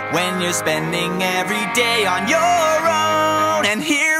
when you're spending every day on your own. And here